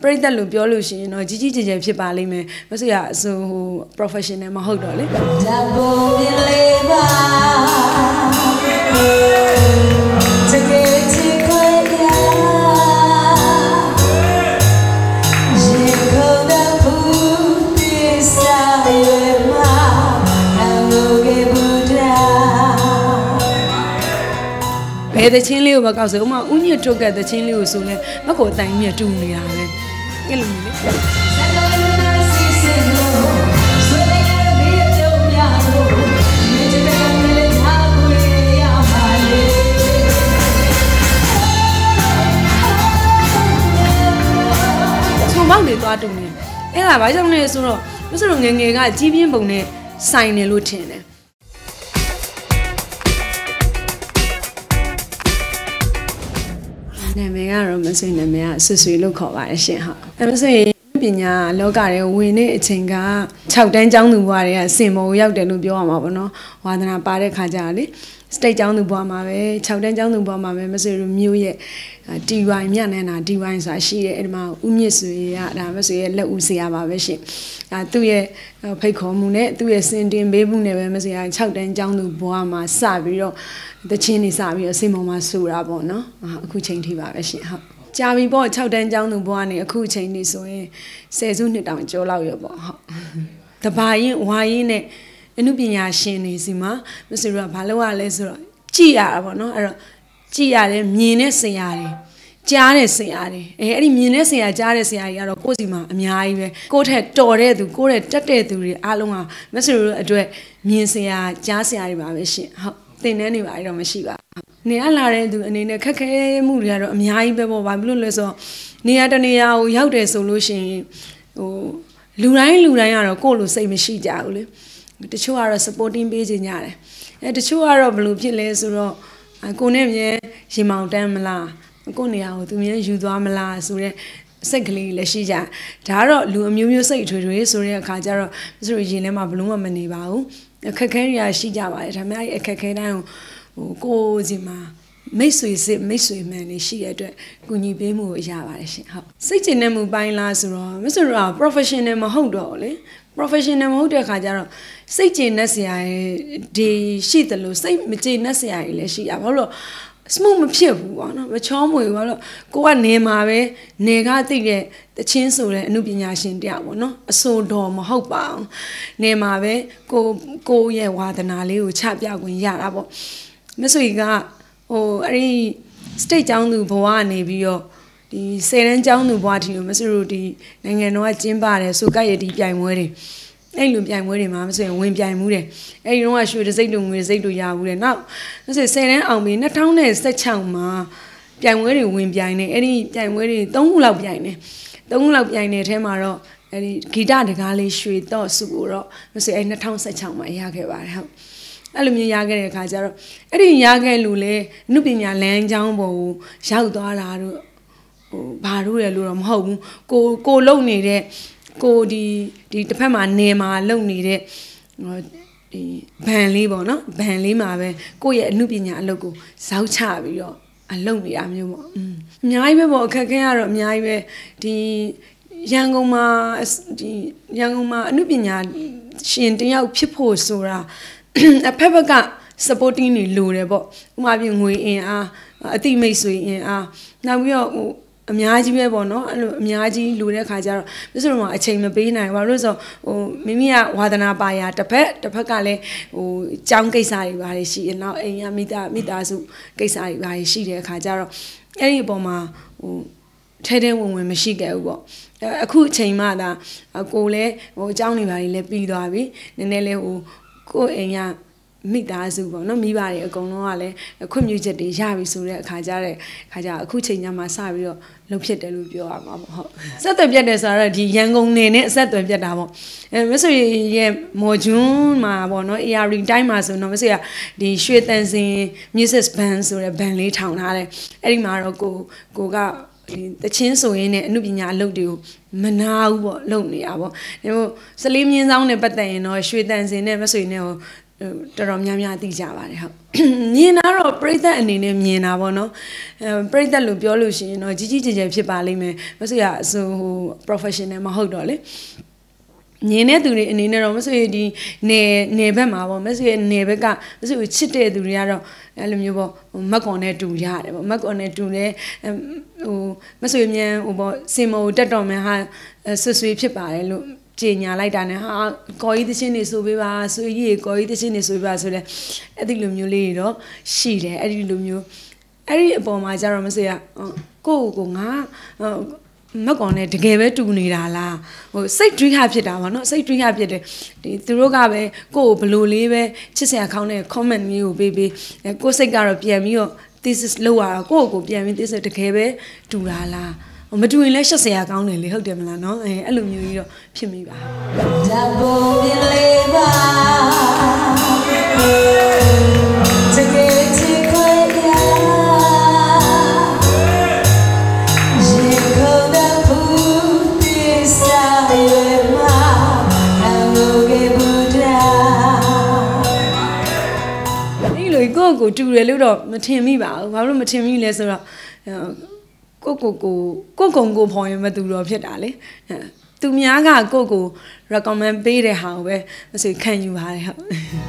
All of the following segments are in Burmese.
ပရိသတ်လို့ပြောလို့ရှိရင်တော့ကြီးကြီးကျယ်ကျယ်ဖြစ်ပါလိမ့်မယ်မဆိုရဆိုဟို professional မဟုတ်တော့လေဘယ်သချင်းလေးကိုမကောက်ဆိုဥမာဥညစ်ထုတ်ကသချင်းလေးကိုဆိုလဲမကိုအတိုင်းမြတ်တူနေတာပဲအဲ့လိုမျိုးလေချုံပေါက်တွေသွားတူနေအဲ့ဒါဘာကြောင့်လဲဆိုတော့မဆိုတော့ငယ်ငယ်ကကြီးပြင်းပုံနဲ့ဆိုင်တယ်လို့ထင်တယ်နာမည်ကတော့မဆွေနာမည်ကဆွေလို့ခေါ်ပါတယ်ရှင်ဟုတ်အဲမဆွေပညာလောကတွေဝင်တဲ့အချိန်က6တန်းကျောင်းသူဘွားတွေကစင်ပေါ်ရောက်တယ်လို့ပြောရမှာပေါ့နော်ဝါသနာပါတဲ့ခါကျတော့လေစတိတ်ကျောင်းသူဘွားမှာပဲ6တန်းကျောင်းသူဘွားမှာပဲမဆွေမျိုးရဲ့ DY မြနန္ဒာ DY ဆိုတာရှိတယ်အဲ့ဒီမှာဦးမြင့်ဆွေရဒါမဆွေရဲ့လက်ဦးဆရာပါပဲရှင်ဒါသူ့ရဲ့ဖိတ်ခေါ်မှုနဲ့သူ့ရဲ့စင်တင်ပေးမှုနဲ့ပဲမဆွေက6တန်းကျောင်းသူဘွားမှာစပြီးတော့တချင်းနေစပြီးတော့စင်ပေါ်မှာဆိုတာပေါ့နော်အခုချိန်ထိပါပဲရှင်ဟုတ်ကြာပြီပေါ့6တန်းကျောင်းသူဘွားနေအခုချိန်နေဆိုရင်10စုနှစ်တောင်ကျော်လောက်ရပေါ့ဟုတ်တဘာရင်ဝါရင်နဲ့အနုပညာရှင်နေစီမှာမဆွေတို့ကဘာလုပ်ရလဲဆိုတော့ကြည်ရတာပေါ့နော်အဲ့တော့ကြည်ရတယ်မြင်တဲ့ဆရာတွေကြားတဲ့ဆရာတွေအဲ့ဒီမြင်တဲ့ဆရာကြားတဲ့ဆရာတွေကတော့ကိုယ့်စီမှာအများကြီးပဲကိုယ့်ထက်တော်တဲ့သူကိုယ့်ထက်တက်တဲ့သူတွေအားလုံးကမဆွေတို့အတွက်မြင်ဆရာကြားဆရာတွေပါပဲရှင်ဟုတ်သင်တန်းတွေပါအဲ့တော့မရှိပါနေရလာတဲ့သူအနေနဲ့ခက်ခဲမှုတွေကတော့အများကြီးပဲပေါ့ဘာဖြစ်လို့လဲဆိုတော့နေရာတနေရာကိုရောက်တယ်ဆိုလို့ရှိရင်ဟိုလူတိုင်းကတော့ကိုယ့်လိုစိတ်မရှိကြဘူးလေတချို့ကတော့ supporting ပေးကြတယ်အဲတချို့ကတော့ဘယ်လိုဖြစ်လဲဆိုတော့ကိုနဲ့မြဲရင်မောင်တန်းမလားကိုနေရာကိုသူမြဲယူသွားမလားဆိုတဲ့စိတ်ကလေးလည်းရှိကြဒါကတော့လူအမျိုးမျိုးစိတ်ထွေထွေဆိုတဲ့အခါကျတော့ဆိုရင်ထဲမှာဘလုံးမနေပါဘူးအခက်ခဲတွေရှိကြပါတယ်ဒါပေမဲ့အခက်ခဲတိုင်းကိုစီမှာမိတ်ဆွေစစ်မိတ်ဆွေမှန်နေရှိတဲ့အတွက်ကူညီပေးမှုကိုရပါတယ်ရှင်ဟုတ်စိတ်ကျဉ်တဲ့မှုပိုင်းလားဆိုတော့မဆိုတော့ professional မဟုတ်တော့လေ professional မဟုတ်တဲ့အခါကျတော့စိတ်ကျဉ်တဲ့ဆရာတွေရှိတယ်လို့စိတ်မကျဉ်တဲ့ဆရာတွေလည်းရှိရဘာလို့ smooth မဖြစ်ဘူးပေါ့နော်မချောမွေဘူးဘာလို့ကိုကနေမှာပဲနေကသိတဲ့တချင်းဆိုတဲ့အမှုပညာရှင်တယောက်ပေါ့နော်အဆိုတော်မဟုတ်ပါဘူးနေမှာပဲကိုရဲ့ဝါသနာလေးကိုချပြခွင့်ရတာပေါ့မဆွေကဟိုအဲ့ဒီ state ကျောင်းသူဘဝကနေပြီးတော့ဒီ10တန်းကျောင်းသူဘဝထီလို့မဆွေတို့ဒီနိုင်ငံတော်ကကျင်းပတယ်ဆိုကရတီပြိုင်ပွဲတွေအဲ့လိုပြိုင်ပွဲတွေမှာမဆွေဝင်ပြိုင်မှုတယ်အဲ့ဒီတော့ကရွှေတစိမ့်တို့ငွေတစိမ့်တို့ရဘူးတယ်နောက်မဆွေ10တန်းအောင်ပြီး2016မှာပြိုင်ပွဲတွေဝင်ပြိုင်နေအဲ့ဒီပြိုင်ပွဲတွေ3ခုလောက်ပြိုင်နေ3ခုလောက်ပြိုင်နေအဲမှာတော့အဲ့ဒီဂီတတကားလေးရွှေတော့စုကိုတော့မဆွေအဲ့2016မှာရခဲ့ပါတယ်ဟုတ်အဲ့လိုမျိုးရခဲ့တဲ့အခါကျတော့အဲ့ဒီရခဲ့လူလေအနုပညာလမ်းကြောင်းပေါ်ကိုရောက်သွားတာတို့ဟိုဘာလို့လဲလို့တော့မဟုတ်ဘူးကိုလုံနေတဲ့ကိုဒီတစ်ဖက်မှာနေမှာလုံနေတဲ့ဒီဘန်လေးပေါ့နော်ဘန်လေးမှာပဲကိုယ့်ရဲ့အနုပညာအလုပ်ကိုဇောက်ချပြီးတော့အလုပ်နေရမျိုးပေါ့အများကြီးပဲပေါ့အခက်ခဲကတော့အများကြီးပဲဒီရန်ကုန်မှာအနုပညာရှင်တယောက်ဖြစ်ဖို့ဆိုတာအဖက်ဘက်က supporting နေလိုတယ်ပေါ့ဥပမာပြငွေအင်အားအတိမိတ်ဆွေအင်အားနောက်ပြီးတော့ဟိုအများကြီးပဲပေါ့နော်အဲ့လိုအများကြီးလိုတဲ့ခါကျတော့ပြည့်စုံမှာအချိန်မပေးနိုင်ဘာလို့ဆိုဟိုမိမိကဝါသနာပါရာတစ်ဖက်ကလည်းဟိုကြောင်းကိစ္စတွေပါတယ်ရှိရင်နောက်အိမ်ကမိသားစုကိစ္စတွေပါတယ်ရှိတဲ့အခါကျတော့အဲ့ဒီအပေါ်မှာဟိုထဲဝင်မရှိခဲ့ဘူးပေါ့အခုအချိန်မှသာကိုလည်းဟိုအကြောင်းတွေပါတယ်လည်းပြီးသွားပြီနည်းနည်းလေးဟိုကိုအိမ်ကမိသားစုပေါ့နော်မိဘတွေအကုန်လုံးကလည်းခွင့်ပြုချက်တွေရပြီဆိုတဲ့အခါကျအခုချိန်ညမှာစပြီးတော့လှုပ်ဖြစ်တယ်လို့ပြောရမှာပေါ့ဟုတ်ဆက်သွယ်ပြတ်တယ်ဆိုတော့ဒီရန်ကုန်နယ်နဲ့အဆက်သွယ်ပြတ်တာပေါ့မဆွေရဲ့မော်ဂျွန်းမှာပေါ့နော် AR တိုင်းမှာဆိုတော့မဆွေကဒီရွှေတန်စင် music band ဆိုတဲ့ band လေးထောင်ထားတယ်အဲ့ဒီမှာတော့ကိုကတချင်းဆိုရင်လည်းအနုပညာအလုပ်တွေကိုမနာဘူးပေါ့လုပ်နေတာပေါ့ဒါပေမဲ့စလေးမြင်းဆောင်နဲ့ပတ်သက်ရင်တော့ရွှေတန်စင်နဲ့မဆွေနဲ့ဟိုတော်များများသိကြပါတယ်ဟုတ်မြင်တာတော့ပြိသက်အနေနဲ့မြင်တာပေါ့နော်ပြိသက်လို့ပြောလို့ရှိရင်တော့ကြီးကြီးကျယ်ကျယ်ဖြစ်ပါလိမ့်မယ်မဆိုရဟို professional မဟုတ်တော့လေမြင်တဲ့သူတွေအနေနဲ့တော့မဆိုရဒီနေဘက်မှာပေါ့မဆိုရနေဘက်ကမဆိုရချစ်တဲ့သူတွေကတော့အဲ့လိုမျိုးပေါ့မက်ကွန်နဲ့တူရတယ်ပေါ့မက်ကွန်နဲ့တူတယ်ဟိုမဆိုရမြန်ဟိုပေါ့စင်မိုတက်တော်မယ်ဟာဆွေဖြစ်ပါတယ်လို့ကြေညာလိုက်တာနဲ့ဟာကော်ကြီးသချင်းတွေဆိုပေးပါဆွေကြီးကော်ကြီးသချင်းတွေဆိုပေးပါဆိုလဲအဲ့ဒီလိုမျိုးလေးတွေတော့ရှိတယ်အဲ့ဒီလိုမျိုးအဲ့ဒီအပေါ်မှာကျတော့မစေရကိုငါမက်ကွန်နဲ့တကယ်ပဲတူနေတာလားဟိုစိတ်တွေးခဖြစ်တာပါเนาะစိတ်တွေးခဖြစ်တယ်ဒီသူတို့ကပဲကိုဘလို့လေးပဲချစ်စရာကောင်းတဲ့ comment မျိုးကိုပေးကိုစိတ်ကတော့ပြန်ပြီးတော့ thesis လောက်ရတော့ကိုပြန်ပြီး thesis တကယ်ပဲတူတာလားမတူရင်လည်းရှက်စရာကောင်းတယ်လေဟုတ်တယ်မလားเนาะအဲ့လိုမျိုးကြီးတော့ဖြစ်မိပါဓာတ်ပုံပြလေးပါတကယ်ချစ်ခွေရရေကိုယ်တဲ့ဘူးဒီစားရမှာအလိုကေဘူဒါဒီလိုကိုတူတယ်လို့တော့မထင်မိပါဘူးဘာလို့မထင်မိလဲဆိုတော့ကိုဖော်ရင်မတူတော့ဖြစ်တာလေသူများကကို recommend ပေးတဲ့ဟာကိုပဲမဆိုခံယူပါတယ်ဟုတ်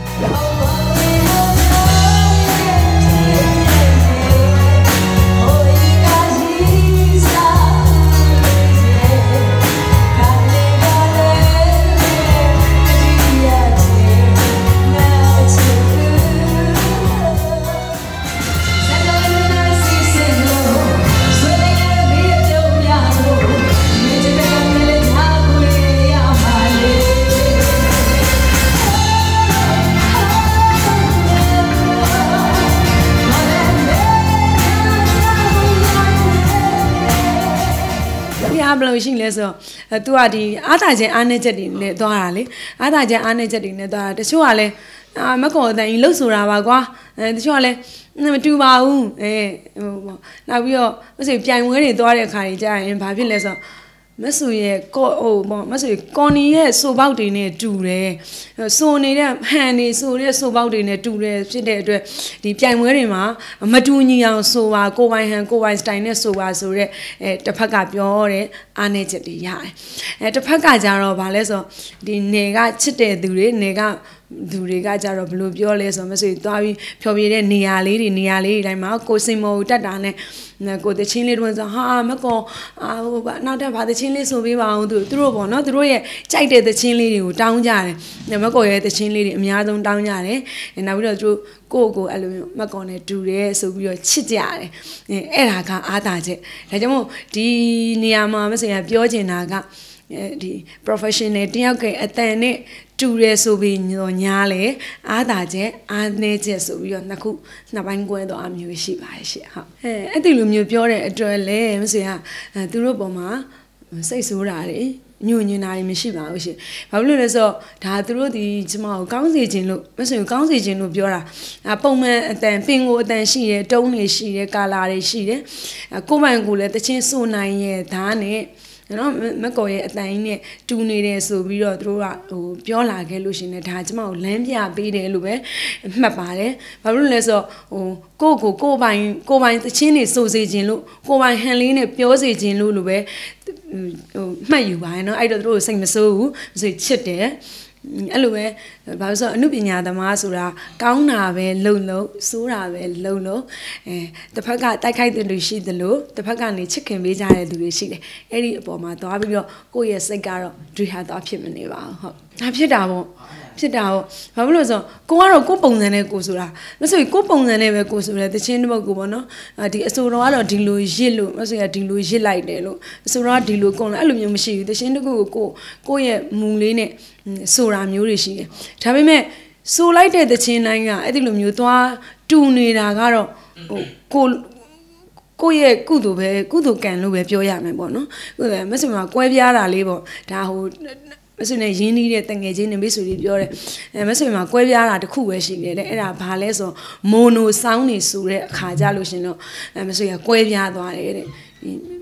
ဘယ်လိုရှိလဲဆိုတော့ तू ကဒီအားသာခြင်းအားနည်းချက်တွေနဲ့သွားတာလေအားသာခြင်းအားနည်းချက်တွေနဲ့သွားတာတချို့ကလည်းမကောအတန်ကြီးလှုပ်ဆိုတာပါကွာတချို့ကလည်းမတူပါဘူးဟိုပေါ့နောက်ပြီးတော့မဆိုပြိုင်ပွဲတွေသွားတဲ့အခါကြီးကြာရင်ဘာဖြစ်လဲဆိုတော့မဆူရဲ့ဟိုပေါ့မဆူကွန်နီရဲ့ဆိုပေါက်တွေနဲ့တူတယ်ဆိုနေတဲ့ဟန်တွေဆိုတဲ့ဆိုပေါက်တွေနဲ့တူတယ်ဖြစ်တဲ့အတွက်ဒီပြိုင်ပွဲတွေမှာမတူညီအောင်ဆိုပါကိုပိုင်ဟန်ကိုပိုင်စတိုင်နဲ့ဆိုပါဆိုတဲ့တစ်ဖက်ကပြောတဲ့အားနည်းချက်တွေရတယ်တစ်ဖက်ကကြတော့ဗာလဲဆိုဒီနေကချစ်တဲ့သူတွေနေကသူတွေကကြတော့ဘယ်လိုပြောလဲဆိုမဆိုသွားပြီးဖြောပြတဲ့နေရာလေးတွေတိုင်းမှာကိုစင်မောကိုတက်တာနဲ့ကိုတချင်းလေးတွန်းဆိုဟာမကောဟိုနောက်ထပ်ဗာတချင်းလေးဆိုပေးပါအောင်သူတို့ပေါ့နော်သူတို့ရဲ့ကြိုက်တဲ့တချင်းလေးတွေကိုတောင်းကြတယ်မကောရဲ့တချင်းလေးတွေအများဆုံးတောင်းကြတယ်နောက်ပြီးတော့သူတို့ကိုအဲ့လိုမျိုးမကောနဲ့တူတယ်ဆိုပြီးတော့ချစ်ကြတယ်အဲ့ဒါကအားသာချက်ဒါကြောင့်မို့ဒီနေရာမှာမဆိုရပြောချင်တာကဒီ professional တယောက်ကအတန်နဲ့တူရဲဆိုပြီးညားလေအားသာချက်အားနည်းချက်ဆိုပြီးတော့နှစ်ပိုင်းကွဲတော့အမျိုးရှိပါတယ်ရှင့်ဟုတ်အဲ့ဒီလိုမျိုးပြောတဲ့အတွက်လေမဆိုရသူတို့ပေါ်မှာစိတ်ဆိုးတာတွေညွန့်ညင်တာတွေမရှိပါဘူးရှင်ဘာလို့လဲဆိုတော့ဒါသူတို့ဒီကျမကိုကောင်းစေခြင်းလို့မဆိုရင်ကောင်းစေခြင်းလို့ပြောတာပုံမှန်အတန်ပင်ကိုအတန်ရှိတယ်တုံးတွေရှိတယ်ကာလာတွေရှိတယ်ကိုယ်ပိုင်ကိုလည်းတချင်းဆိုနိုင်ရဲ့ဒါနဲ့နော်မကောရဲ့အတန်ကြီးနဲ့တူနေတယ်ဆိုပြီးတော့သူတို့ကဟိုပြောလာခဲ့လို့ရှင်ねဒါကျမကိုလမ်းပြပေးတယ်လို့ပဲမှတ်ပါတယ်ဘာလို့လဲဆိုတော့ဟိုကိုပိုင်သချင်းတွေစိုးစေခြင်းလို့ကိုပိုင်ဟန်လေးနဲ့ပြောစေခြင်းလို့ပဲဟိုမှတ်ယူပါရဲ့နော်အဲ့တော့သူတို့စိတ်မဆိုးဘူးဆိုချစ်တယ်အဲ့လိုပဲဘာလို့ဆိုအနုပညာသမားဆိုတာကောင်းတာပဲလုံစိုးတာပဲလုံတစ်ဖက်ကတိုက်ခိုက်တဲ့လူရှိသလိုတစ်ဖက်ကနေချစ်ခင်ပေးကြတဲ့လူတွေရှိတယ်အဲ့ဒီအပေါ်မှာသွားပြီးတော့ကိုယ့်ရဲ့စိတ်ကတော့ဒွေဟာသွားဖြစ်မနေပါဘူးဟုတ်ဒါဖြစ်တာပေါ့ဘာလို့လဲဆိုကိုကတော့ကိုပုံစံနဲ့ကိုဆိုတာမဆိုကိုပုံစံနဲ့ပဲကိုဆိုတယ်တချင်းတစ်ပုတ်ကိုပေါ့နော်ဒီအဆိုတော်ကတော့ဒီလိုရစ်လို့မဆိုရဒီလိုရစ်လိုက်တယ်လို့အဆိုတော်ကဒီလိုကုန်တယ်အဲ့လိုမျိုးမရှိဘူးတချင်းတစ်ခုကိုကိုရဲ့မူလေးနဲ့ဆိုတာမျိုးတွေရှိတယ်ဒါပေမဲ့ဆိုလိုက်တဲ့တချင်းတိုင်းကအဲ့ဒီလိုမျိုးသွားတူနေတာကတော့ဟိုကိုရဲ့ကုသိုလ်ကံလို့ပဲပြောရမယ်ပေါ့နော်မဆိုမှာကွဲပြားတာလေးပေါ့ဒါဟိုမဆိုနဲ့ရင်းနှီးတဲ့တငယ်ချင်းတွေမိတ်ဆွေတွေပြောတယ်မဆိုမှာကွဲပြားတာတစ်ခုပဲရှိတယ်လေအဲ့ဒါဘာလဲဆိုမိုနိုဆောင်းနေဆိုတဲ့အခါကြလို့ရှင်တော့မဆိုရကွဲပြားသွားတယ်တဲ့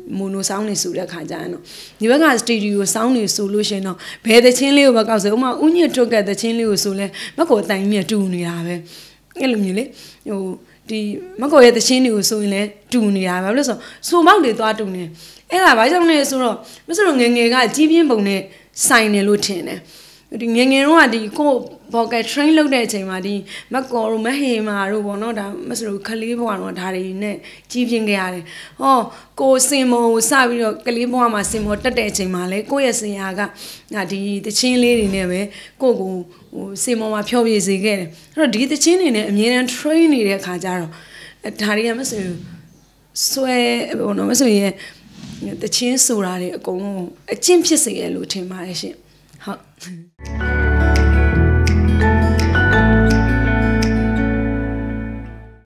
မိုနိုဆောင်းနေဆိုတဲ့ခါကြရင်တော့ဒီဘက်ကစတူဒီယိုဆောင်းနေဆိုလို့ရှင်တော့ဘယ်သချင်းလေးကိုပဲကောက်ဆိုဥမာဥညစ်ထုတ်တဲ့သချင်းလေးကိုဆိုလဲမက်ကိုအတိုင်းမြတူနေတာပဲအဲ့လိုမျိုးလေဟိုဒီမက်ကိုရဲ့သချင်းတွေကိုဆိုရင်လဲတူနေတာပဲဘာလို့ဆိုမောက်တွေသွားတူနေအဲ့ဒါဘာကြောင့်လဲဆိုတော့မဆိုတော့ငငယ်ကကြီးပြင်းပုံနဲ့ဆိုင်နေလို့ထင်တယ်ဒီငငယ်တော့ကဒီကိုဘော်ကက် train လုပ်တဲ့အချိန်မှာဒီမက်ကော်တို့မဟေမာတို့ပေါ့နော်ဒါမဆိုလို့ခလေးဘွားတော့ဒါတွေနဲ့ကြီးပြင်းခဲ့ရတယ်ဟောကိုစင်မောကိုစပြီးတော့ကလေးဘွားမှာစင်မောတက်တဲ့အချိန်မှာလဲကိုရဲ့စင်ဟာကဒီတချင်းလေးတွေနဲ့ပဲကိုဟိုစင်မောမှာဖြောပြစေခဲ့တယ်အဲ့တော့ဒီတချင်းတွေနဲ့အမြဲတမ်း train နေတဲ့အခါကျတော့ဒါတွေကမဆိုဆွဲဘောနော်မဆိုရင်တချင်းဆိုတာတွေအကုန်လုံးအကျင့်ဖြစ်စေရလို့ထင်ပါတယ်ရှင်ဟုတ်